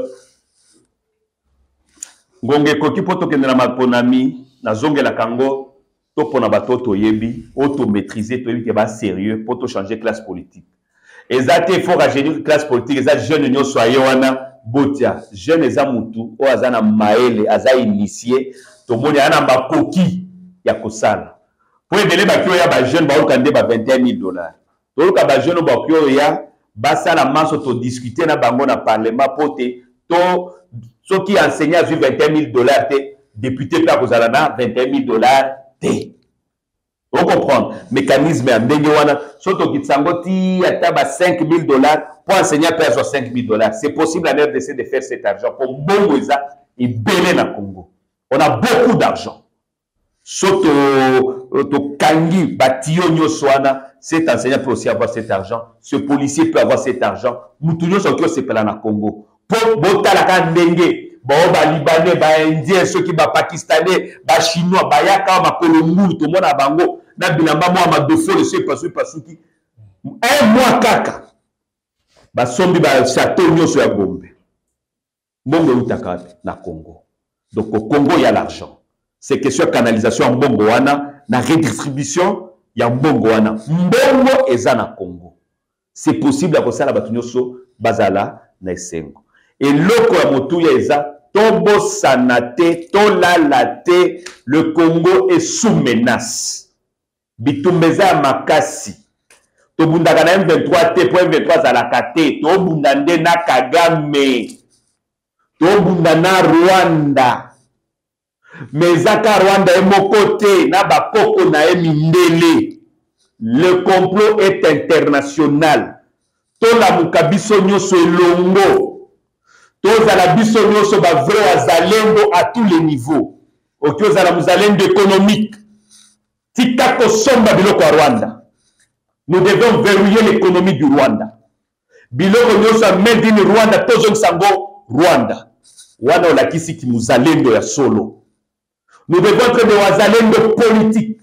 Ngonge Koki poto kendela maponami, na zonge la Kango, to pona bato to yebi, auto maîtriser, to yebi ke ba sérieux, poto changer classe politique. Ezate fort à génie classe politique, ezate jeune nyo soye wana. Botia, jeune eza mutu, o azana maele, aza initié, to moni ana makoki ya kosala. Po ebele bakio ya ba jeune ba okande ba $21,000. To luka ba jeune bakio ya basala maso to discuter na bango na parlement pote to soki enseignant a $21,000 te, député pa kozala na $21,000 te. On comprend mécanisme à Ndengwana, surtout qu'il s'engoti à tabac $5,000 pour enseigner à perdre $5,000. C'est possible à RDC de faire cet argent pour Mbongoza et Bénin à Congo. On a beaucoup d'argent. Surtout to Kangi, Bationio Soana, cet enseignant peut aussi avoir cet argent. Ce policier peut avoir cet argent. Moutounio Sokyo c'est plein à Congo. Pour Botalaka Ndenge. Ba Libanais, ba Indien, ceux qui ba Pakistanais, ba Chinois, ba Yaka, ba Kolomboul, tout le monde a bango. Na bilamba moi ma defo le sait pas qui. Un mois kaka. Ba sombi ba château nyoso ya Gombe. Mbongo utaka na Congo. Donc au Congo il y a l'argent. C'est question de canalisation en Mbongo wana, na redistribution ya Mbongo wana. Mbongo eza na Congo. C'est possible à kosala ba nyoso bazala na esengo. Et loko ya motu ya eza tobo sanate tolalate, le Congo est sous menace. Bitumbeza makasi. Tobundaka na M23 te, pour M23 zalaka te. Tobundande na Kagame. Tobunda na Rwanda. Mezaka Rwanda emoko te, na bakoko na emindele. Le complot est international. Tola mukabiso nyoso elongo. Tozala biso nyoso ba vrai wazalendo à tous les niveaux. Okiozala muzalendo économique. Tikako somba biloko à Rwanda. Nous devons verrouiller l'économie du Rwanda. Biloko nyoso made in Rwanda, tozong sango Rwanda. Wana olakisi ki muzalendo ya solo. Nous devons être des wazalendo politiques.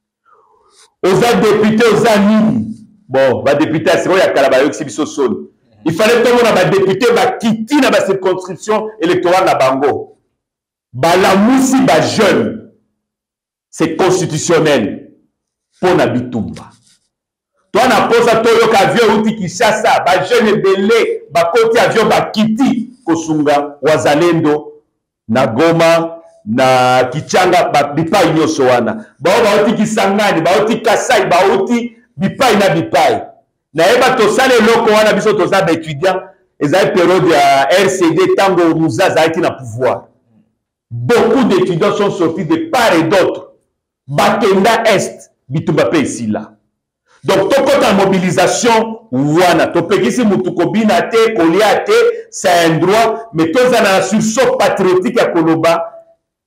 Oza député, oza nini. Bon, ba député à Siro ya Kalaba yoksi biso solo. Il fallait que les députés quitter la circonscription électorale na bango. La moussi ba jeune, c'est constitutionnel pour na bitumba. Toi na posa toyo ka avion uti Kinshasa, ba jeune belé, ba koti avion ba kiti kosunga wazalendo na Goma na Kichanga ba bipai nyoso wana. Ba uti Kisangani, ba uti Kasai, ba uti bipai na bipai. Naeba tosale loko wana biso tosaba étudiant ezali période ya RCD tango Muzaza a été na pouvoir. Beaucoup d'étudiants sont sortis de part et d'autre. Bakenda Est, bitumba pe ici là. Donc tokota mobilisation wana topekisi mutuko bina te kolia te, c'est un droit, mais tozana sursaut patriotique ya koloba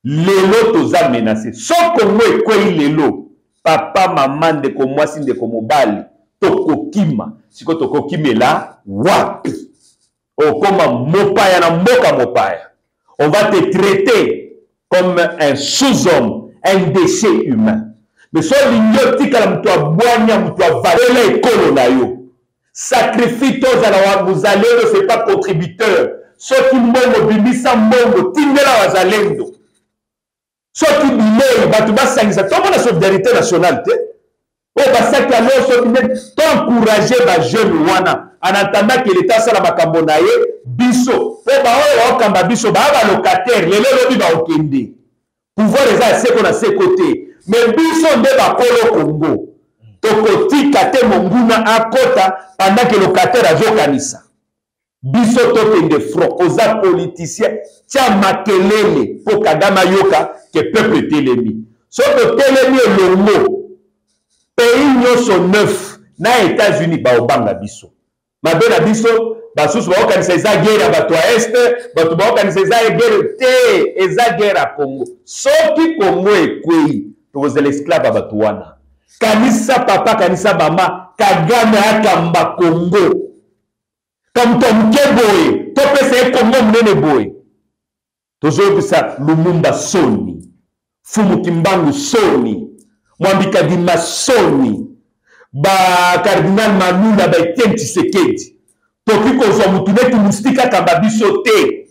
lelo toza menacé so Congo ekwei lelo papa maman ndeko mwasi ndeko mobali tokokima siko tokokimela wapi okoma mopaya na mboka mopaya on va te traiter comme un sous-homme un déchet humain mais so lingo tikala mutu abwanya mutu avalela ekolo na yo sacrifie tozala wa muzalendo c'est pas contributeur soki mbongo bimisa mbongo tindela wazalendo soki bilei bato basangisa tomona solidarité nationale te oyo basaki alo soki nde toencourage bajeune wana en attendant que l'état asala makambo na ye biso mpo baoyo baokamba biso baa balocataire lelo lobi baokende pouvoir eza ya seko na seko te mais biso nde bakolo Congo tokotika te monguna akota pendant que locataire azokanisa biso tokende front oza politicien tia makelele mpo Kagame yoka ke peuple telemi so totelemi elongo pays nyonso neuf na États-Unis baobanga biso mabe na biso basusu baokanisa eza guerre ya bato ya este bato baokanisa eza guerre te eza guerre ya Congo soki Congo ekwei tokozala esclave ya bato wana kanisa papa kanisa mama Kagame akamba Congo kamuto muke boye topesa ye Congo munene boye tozoyebisa Lumumba soni Fumu Kimbangu soni Mwambika Dima soni ba Cardinal Malula ba Etienne Tshisekedi toki kozwa mutu neti mustika kamba biso te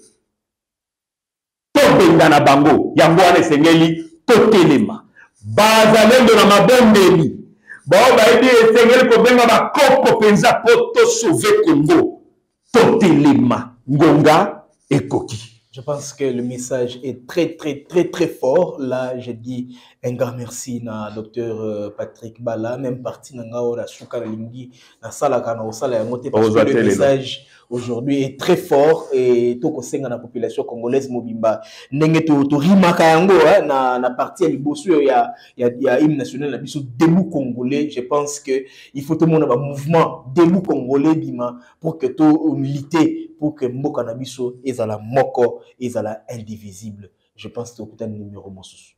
tobenga na bango yango wana esengeli totelema bazalendo na mabondeli bao bayebi esengeli kobenga bakoko penza po tosauve Congo totelema ngonga ekoki. Je pense que le message est très fort. Là, je dis un grand merci à Dr Patrick Bala, même parti dans la Souka Lingi, dans Salakana, au Sala Moté, parce que le message aujourd'hui est très fort et tout ce la population congolaise mobimba. N'engé to rima kayango na partie à l'Ibosu il y a hymne national la biso debout congolais. Je pense que il faut tout le monde avoir mouvement debout congolais bima pour que tout militer pour que Mboka Nabiso est à la moko est à la indivisible. Je pense que c'est un numéro monsous.